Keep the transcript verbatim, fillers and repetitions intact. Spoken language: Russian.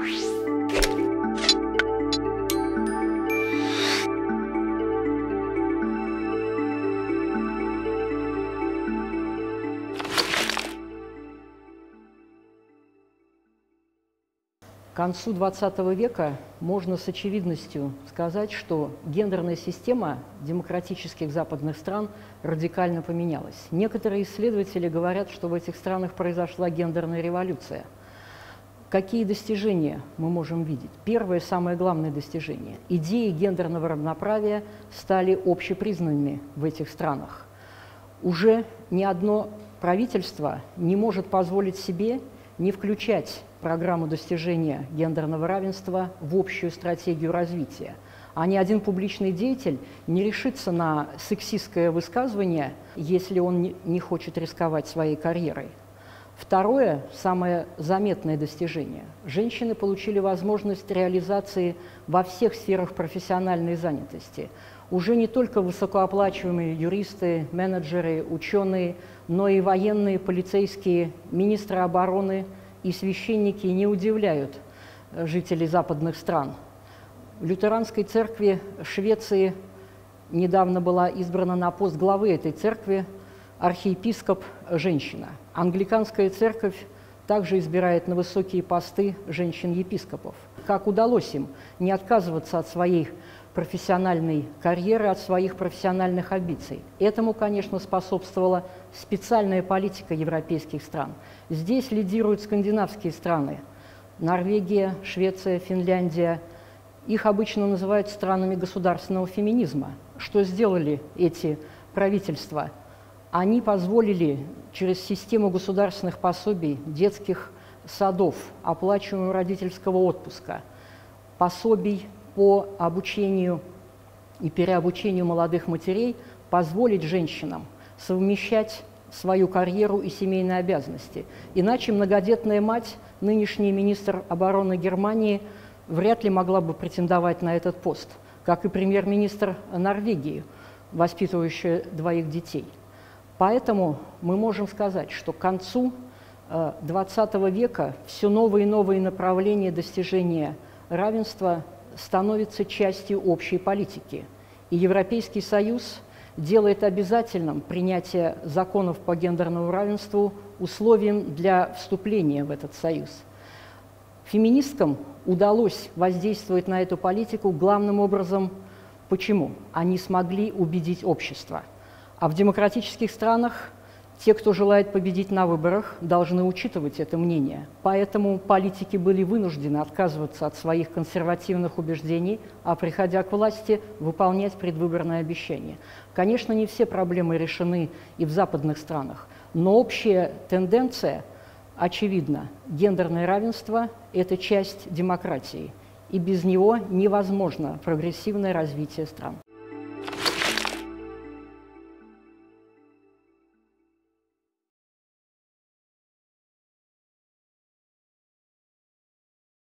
К концу двадцатого века можно с очевидностью сказать, что гендерная система демократических западных стран радикально поменялась. Некоторые исследователи говорят, что в этих странах произошла гендерная революция. Какие достижения мы можем видеть? Первое, самое главное достижение. Идеи гендерного равноправия стали общепризнанными в этих странах. Уже ни одно правительство не может позволить себе не включать программу достижения гендерного равенства в общую стратегию развития. А ни один публичный деятель не решится на сексистское высказывание, если он не хочет рисковать своей карьерой. Второе, самое заметное достижение. Женщины получили возможность реализации во всех сферах профессиональной занятости. Уже не только высокооплачиваемые юристы, менеджеры, ученые, но и военные, полицейские, министры обороны и священники не удивляют жителей западных стран. В лютеранской церкви Швеции недавно была избрана на пост главы этой церкви архиепископ женщина. Англиканская церковь также избирает на высокие посты женщин-епископов. Как удалось им не отказываться от своей профессиональной карьеры, от своих профессиональных амбиций? Этому, конечно, способствовала специальная политика европейских стран. Здесь лидируют скандинавские страны – Норвегия, Швеция, Финляндия. Их обычно называют странами государственного феминизма. Что сделали эти правительства? Они позволили через систему государственных пособий, детских садов, оплачиваемого родительского отпуска, пособий по обучению и переобучению молодых матерей позволить женщинам совмещать свою карьеру и семейные обязанности. Иначе многодетная мать, нынешний министр обороны Германии, вряд ли могла бы претендовать на этот пост, как и премьер-министр Норвегии, воспитывающая двоих детей. Поэтому мы можем сказать, что к концу двадцатого века все новые и новые направления достижения равенства становятся частью общей политики. И Европейский Союз делает обязательным принятие законов по гендерному равенству условием для вступления в этот союз. Феминисткам удалось воздействовать на эту политику главным образом. Почему? Они смогли убедить общество. А в демократических странах те, кто желает победить на выборах, должны учитывать это мнение. Поэтому политики были вынуждены отказываться от своих консервативных убеждений, а, приходя к власти, выполнять предвыборные обещания. Конечно, не все проблемы решены и в западных странах, но общая тенденция очевидна. Гендерное равенство – это часть демократии, и без него невозможно прогрессивное развитие стран.